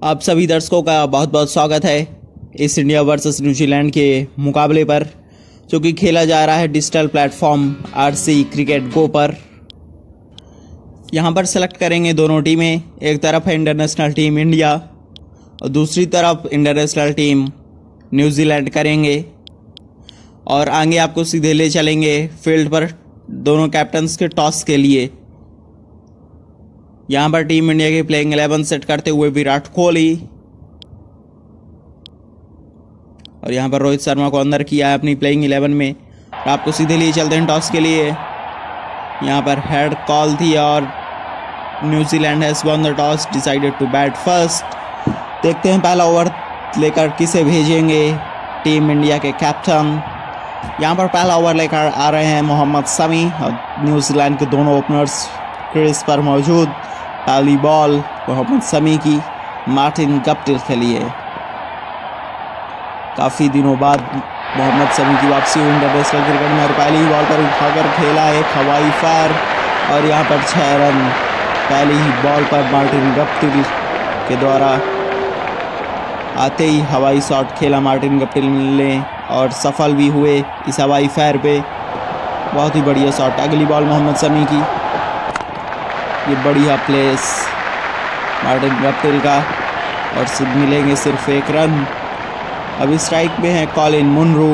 आप सभी दर्शकों का बहुत बहुत स्वागत है इस इंडिया वर्सेस न्यूजीलैंड के मुकाबले पर, जो कि खेला जा रहा है digital platform RC cricket go पर। यहां पर सेलेक्ट करेंगे दोनों टीमें। एक तरफ है इंटरनेशनल टीम इंडिया और दूसरी तरफ इंटरनेशनल टीम न्यूजीलैंड करेंगे। और आगे आपको सीधे ले चलेंगे फील्ड पर दोनों कैप्टन्स के टॉस के लिए। यहाँ पर टीम इंडिया की प्लेइंग 11 सेट करते हुए विराट कोहली, और यहाँ पर रोहित शर्मा को अंदर किया है अपनी प्लेइंग 11 में। आपको सीधे लिए चलते हैं टॉस के लिए। यहाँ पर हेड कॉल थी और New Zealand has won the toss, decided to bat first. देखते हैं पहला ओवर लेकर किसे भेजेंगे टीम इंडिया के कैप्टन। यहाँ पर पहला ओवर लेकर आ रहे हैं मोहम्मद शमी और न्यूजीलैंड के दोनों ओपनर्स क्रीज पर मौजूद। पहली बॉल मोहम्मद शमी की मार्टिन गप्टिल के लिए। काफ़ी दिनों बाद मोहम्मद शमी की वापसी हुई इंटरनेशनल क्रिकेट में और पहली बॉल पर उठाकर खेला एक हवाई फायर और यहाँ पर 6 रन पहली ही बॉल पर मार्टिन गप्टिल के द्वारा आते ही हवाई शॉट खेला मार्टिन गप्टिल ने और सफल भी हुए इस हवाई फायर पे। बहुत ही बढ़िया शॉट। अगली बॉल मोहम्मद शमी की, ये बढ़िया प्लेस मार्टिन गप्टिल का और सिर्फ मिलेंगे सिर्फ 1 रन। अभी स्ट्राइक में है कॉलिन मुनरो।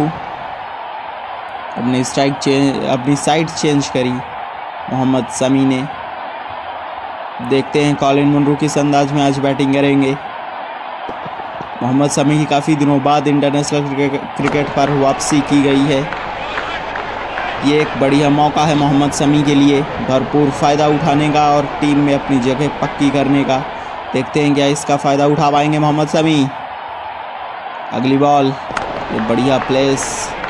अपनी साइड चेंज करी मोहम्मद शमी ने। देखते हैं कॉलिन मुनरो किस अंदाज में आज बैटिंग करेंगे। मोहम्मद शमी की काफ़ी दिनों बाद इंटरनेशनल क्रिकेट पर वापसी की गई है। ये एक बढ़िया मौका है मोहम्मद शमी के लिए भरपूर फ़ायदा उठाने का और टीम में अपनी जगह पक्की करने का। देखते हैं क्या इसका फ़ायदा उठा पाएंगे मोहम्मद शमी। अगली बॉल, ये बढ़िया प्लेस,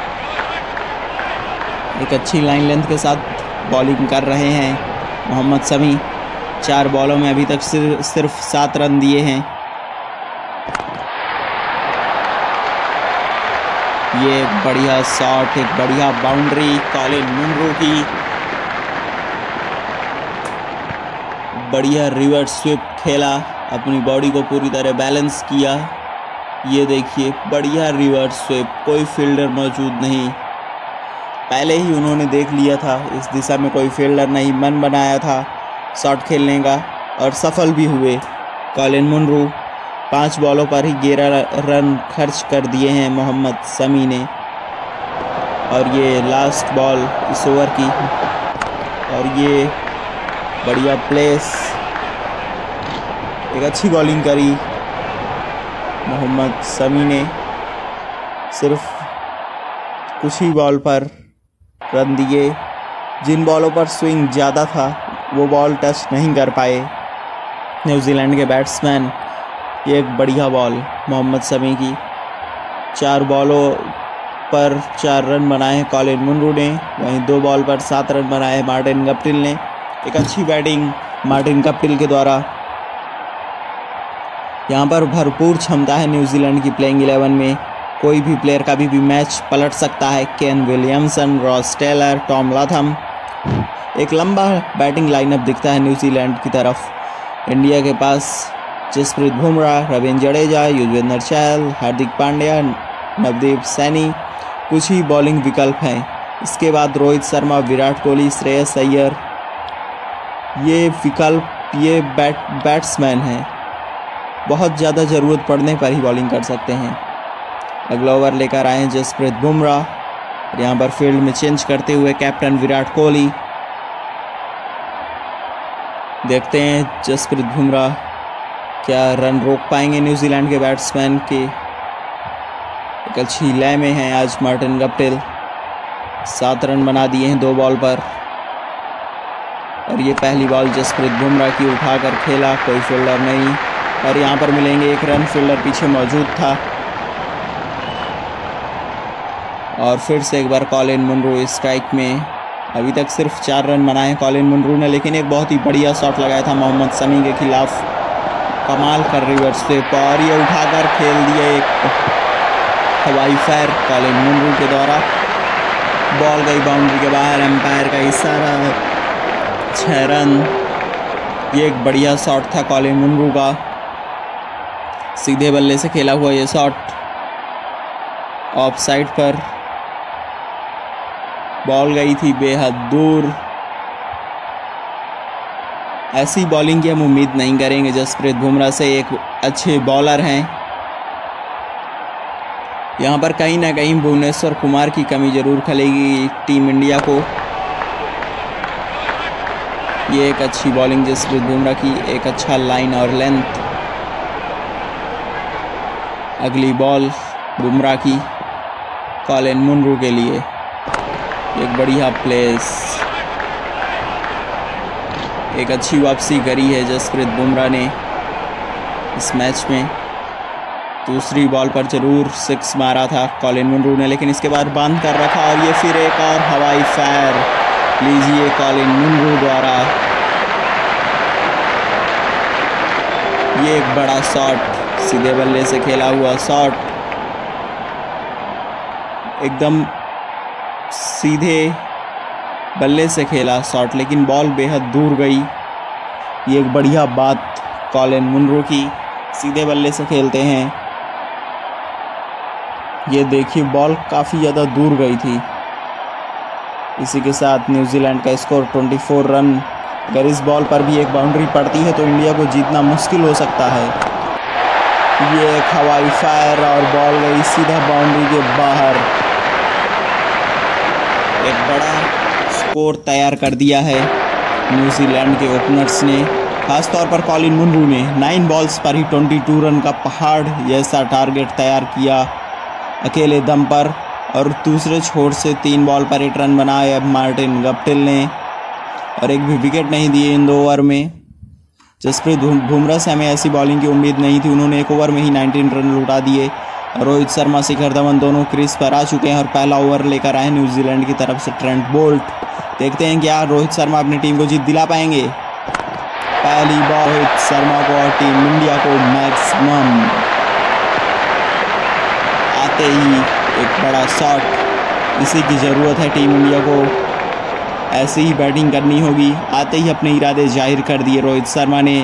एक अच्छी लाइन लेंथ के साथ बॉलिंग कर रहे हैं मोहम्मद शमी। 4 बॉलों में अभी तक सिर्फ 7 रन दिए हैं। ये एक बढ़िया शॉट, एक बढ़िया बाउंड्री कॉलिन मुनरो की। बढ़िया रिवर्स स्विप खेला, अपनी बॉडी को पूरी तरह बैलेंस किया। ये देखिए बढ़िया रिवर्स स्विप, कोई फील्डर मौजूद नहीं। पहले ही उन्होंने देख लिया था इस दिशा में कोई फील्डर नहीं, मन बनाया था शॉट खेलने का और सफल भी हुए कॉलिन मुनरो। 5 बॉलों पर ही 11 रन खर्च कर दिए हैं मोहम्मद शमी ने। और ये लास्ट बॉल इस ओवर की और ये बढ़िया प्लेस, एक अच्छी बॉलिंग करी मोहम्मद शमी ने। सिर्फ कुछ ही बॉल पर रन दिए। जिन बॉलों पर स्विंग ज़्यादा था वो बॉल टच नहीं कर पाए न्यूजीलैंड के बैट्समैन। ये एक बढ़िया बॉल मोहम्मद शमी की। 4 बॉलों पर 4 रन बनाए हैं कॉलिन मुनरो ने, वहीं 2 बॉल पर 7 रन बनाए हैं मार्टिन गप्टिल ने। एक अच्छी बैटिंग मार्टिन गप्टिल के द्वारा। यहाँ पर भरपूर क्षमता है न्यूजीलैंड की प्लेइंग 11 में। कोई भी प्लेयर कभी भी मैच पलट सकता है। Kane Williamson, Ross Taylor, Tom Latham. एक लंबा बैटिंग लाइनअप दिखता है न्यूजीलैंड की तरफ। इंडिया के पास जसप्रीत बुमराह, रवींद्र जडेजा, युजवेंद्र चहल, हार्दिक पांड्या, नवदीप सैनी कुछ ही बॉलिंग विकल्प हैं। इसके बाद रोहित शर्मा, विराट कोहली, श्रेयस अय्यर, ये विकल्प, ये बैट्समैन हैं। बहुत ज़्यादा ज़रूरत पड़ने पर ही बॉलिंग कर सकते हैं। अगला ओवर लेकर आए हैं जसप्रीत बुमराह। यहाँ पर फील्ड में चेंज करते हुए कैप्टन विराट कोहली। देखते हैं जसप्रीत बुमराह क्या रन रोक पाएंगे न्यूजीलैंड के बैट्समैन के। एक अच्छी लय में है आज मार्टिन गप्टिल। 7 रन बना दिए हैं 2 बॉल पर। और ये पहली बॉल जसप्रीत बुमराह की, उठाकर खेला, कोई फील्डर नहीं और यहाँ पर मिलेंगे 1 रन। फील्डर पीछे मौजूद था। और फिर से एक बार कॉलिन मुनरो स्ट्राइक में। अभी तक सिर्फ 4 रन बनाए हैं कॉलिन मुनरो ने, लेकिन एक बहुत ही बढ़िया शॉट लगाया था मोहम्मद शमी के खिलाफ। कमाल कर रिवर्स स्विप और ये उठाकर खेल दिया एक हवाई फायर कॉलिन मुनरो के द्वारा। बॉल गई बाउंड्री के बाहर, एम्पायर का इशारा। 6 रन। ये एक बढ़िया शॉट था कॉलिन मुनरो का। सीधे बल्ले से खेला हुआ ये शॉट ऑफ साइड पर बॉल गई थी बेहद दूर। ऐसी बॉलिंग की हम उम्मीद नहीं करेंगे जसप्रीत बुमराह से, एक अच्छे बॉलर हैं। यहाँ पर कहीं ना कहीं भुवनेश्वर कुमार की कमी जरूर खलेगी टीम इंडिया को। ये एक अच्छी बॉलिंग जसप्रीत बुमराह की, एक अच्छा लाइन और लेंथ। अगली बॉल बुमराह की कॉलिन मुनरो के लिए, एक बढ़िया प्लेस, एक अच्छी वापसी करी है जसप्रीत बुमराह ने इस मैच में। दूसरी बॉल पर जरूर 6 मारा था कॉलिन मुनरो ने, लेकिन इसके बाद बांध कर रखा और ये फिर एक और हवाई फायर लीजिए कॉलिन मुनरो द्वारा। ये एक बड़ा शॉट, सीधे बल्ले से खेला हुआ शॉट, एकदम सीधे बल्ले से खेला शॉट, लेकिन बॉल बेहद दूर गई। ये एक बढ़िया बात कॉलिन मुनरो की, सीधे बल्ले से खेलते हैं। ये देखिए बॉल काफ़ी ज़्यादा दूर गई थी। इसी के साथ न्यूजीलैंड का स्कोर 24 रन। अगर इस बॉल पर भी एक बाउंड्री पड़ती है तो इंडिया को जीतना मुश्किल हो सकता है। ये एक हवाई फायर और बॉल गई सीधा बाउंड्री के बाहर। एक बड़ा स्कोर तैयार कर दिया है न्यूजीलैंड के ओपनर्स ने, खासतौर पर कॉलिन मुनरो ने 9 बॉल्स पर ही 22 रन का पहाड़ जैसा टारगेट तैयार किया अकेले दम पर, और दूसरे छोर से 3 बॉल पर 8 रन बनाए मार्टिन गप्टिल ने, और एक भी विकेट नहीं दिए इन 2 ओवर में। जसप्रीत बुमराह से हमें ऐसी बॉलिंग की उम्मीद नहीं थी, उन्होंने 1 ओवर में ही 19 रन लुटा दिए। रोहित शर्मा, शिखर धवन दोनों क्रीज पर आ चुके हैं और पहला ओवर लेकर आए न्यूजीलैंड की तरफ से ट्रेंट बोल्ट। देखते हैं क्या रोहित शर्मा अपनी टीम को जीत दिला पाएंगे। पहली बॉल रोहित शर्मा को और टीम इंडिया को मैक्सिमम। आते ही एक बड़ा शॉट, इसी की ज़रूरत है टीम इंडिया को, ऐसे ही बैटिंग करनी होगी। आते ही अपने इरादे जाहिर कर दिए रोहित शर्मा ने।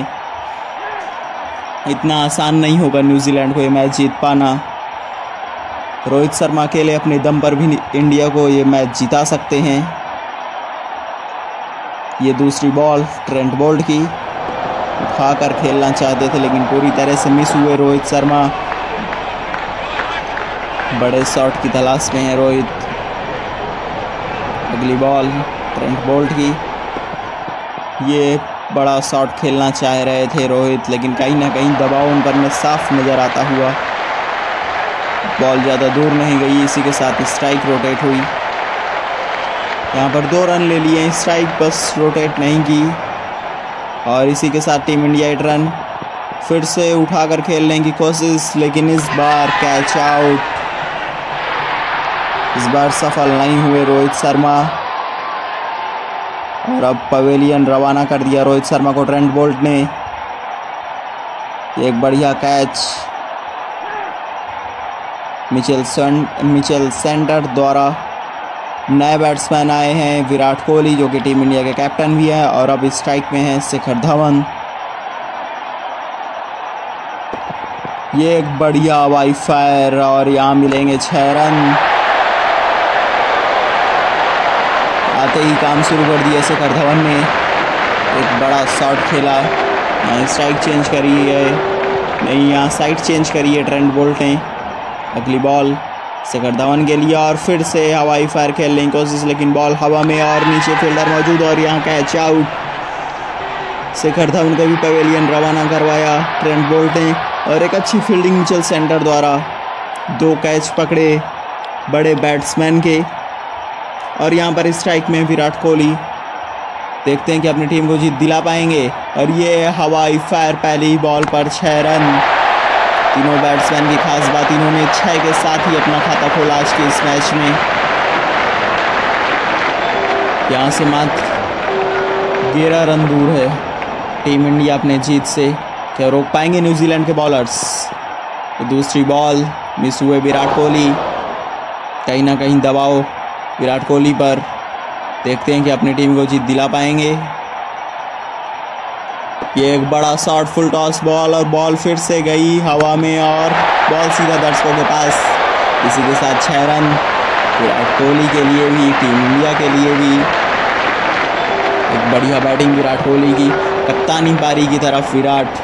इतना आसान नहीं होगा न्यूजीलैंड को ये मैच जीत पाना। रोहित शर्मा अकेले अपने दम पर भी इंडिया को ये मैच जिता सकते हैं। ये दूसरी बॉल ट्रेंट बोल्ट की, उठाकर खेलना चाहते थे लेकिन पूरी तरह से मिस हुए रोहित शर्मा। बड़े शॉट की तलाश में है रोहित। अगली बॉल ट्रेंट बोल्ट की, ये बड़ा शॉट खेलना चाह रहे थे रोहित, लेकिन कहीं ना कहीं दबाव उन पर में साफ नज़र आता हुआ। बॉल ज़्यादा दूर नहीं गई, इसी के साथ स्ट्राइक रोटेट हुई। यहाँ पर 2 रन ले लिए, स्ट्राइक बस रोटेट नहीं की, और इसी के साथ टीम इंडिया 8 रन। फिर से उठाकर खेलने की कोशिश, लेकिन इस बार कैच आउट। इस बार सफल नहीं हुए रोहित शर्मा, और अब पवेलियन रवाना कर दिया रोहित शर्मा को ट्रेंट बोल्ट ने। एक बढ़िया कैच मिचेल सेंटर द्वारा। नए बैट्समैन आए हैं विराट कोहली, जो कि टीम इंडिया के कैप्टन भी हैं, और अब स्ट्राइक में है शिखर धवन। ये एक बढ़िया हवाई फायर और यहाँ मिलेंगे 6 रन। आते ही काम शुरू कर दिया शिखर धवन ने, एक बड़ा शॉट खेला। यहाँ स्ट्राइक चेंज करी है, नहीं यहाँ साइड चेंज करी है ट्रेंट बोल्ट ने। अगली बॉल शिखर धवन के लिए, और फिर से हवाई फायर खेलने की कोशिश, लेकिन बॉल हवा में और नीचे फील्डर मौजूद, और यहाँ कैच आउट। शिखर धवन को भी पवेलियन रवाना करवाया ट्रेंट बोल्ट ने, और एक अच्छी फील्डिंग मिचेल सेंटर द्वारा। 2 कैच पकड़े बड़े बैट्समैन के, और यहाँ पर स्ट्राइक में विराट कोहली। देखते हैं कि अपनी टीम को जीत दिला पाएंगे, और ये हवाई फायर पहली बॉल पर 6 रन। तीनों बैट्समैन की खास बात, इन्होंने 6 के साथ ही अपना खाता खोला आज के इस मैच में। यहाँ से मात्र 11 रन दूर है टीम इंडिया अपने जीत से। क्या रोक पाएंगे न्यूजीलैंड के बॉलर्स? तो दूसरी बॉल मिस हुए विराट कोहली, कहीं ना कहीं दबाव विराट कोहली पर। देखते हैं कि अपनी टीम को जीत दिला पाएंगे। ये एक बड़ा शॉट, फुल टॉस बॉल, और बॉल फिर से गई हवा में और बॉल सीधा दर्शकों के पास। इसी के साथ 6 रन विराट कोहली के लिए भी, टीम इंडिया के लिए भी। एक बढ़िया बैटिंग विराट कोहली की, कप्तानी पारी की तरफ विराट।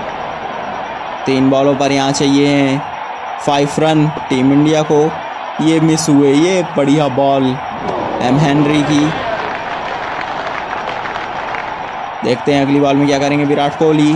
3 बॉलों पर यहाँ चाहिए हैं 5 रन टीम इंडिया को। ये मिस हुए। ये एक बढ़िया बॉल एम हेनरी की। देखते हैं अगली बॉल में क्या करेंगे विराट कोहली।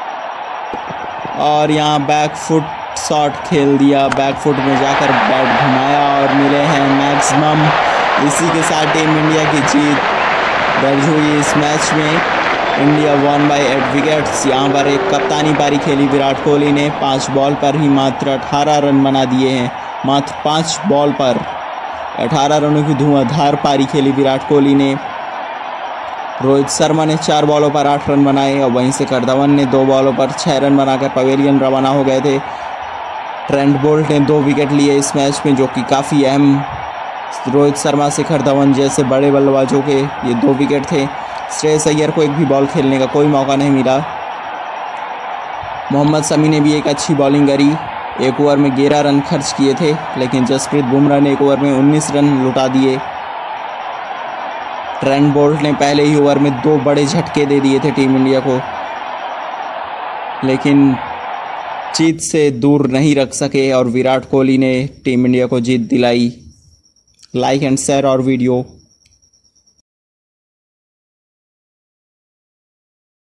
और यहाँ बैक फुट शॉट खेल दिया, बैक फुट में जाकर बैट घुमाया और मिले हैं मैक्सिमम। इसी के साथ टीम इंडिया की जीत दर्ज हुई इस मैच में। India won by 8 wickets. यहाँ पर एक कप्तानी पारी खेली विराट कोहली ने। 5 बॉल पर ही मात्र 18 रन बना दिए हैं। मात्र 5 बॉल पर 18 रनों की धुआंधार पारी खेली विराट कोहली ने। रोहित शर्मा ने 4 बॉलों पर 8 रन बनाए और वहीं शिखर धवन ने 2 बॉलों पर 6 रन बनाकर पवेलियन रवाना हो गए थे। ट्रेंट बोल्ट ने 2 विकेट लिए इस मैच में, जो कि काफ़ी अहम। रोहित शर्मा, शिखर धवन जैसे बड़े बल्लेबाजों के ये 2 विकेट थे। श्रेयस अय्यर को एक भी बॉल खेलने का कोई मौका नहीं मिला। मोहम्मद शमी ने भी एक अच्छी बॉलिंग करी। 1 ओवर में 11 रन खर्च किए थे, लेकिन जसप्रीत बुमराह ने 1 ओवर में 19 रन लुटा दिए। ट्रेंट बोल्ट ने पहले ही ओवर में 2 बड़े झटके दे दिए थे टीम इंडिया को, लेकिन जीत से दूर नहीं रख सके और विराट कोहली ने टीम इंडिया को जीत दिलाई। लाइक एंड शेयर और वीडियो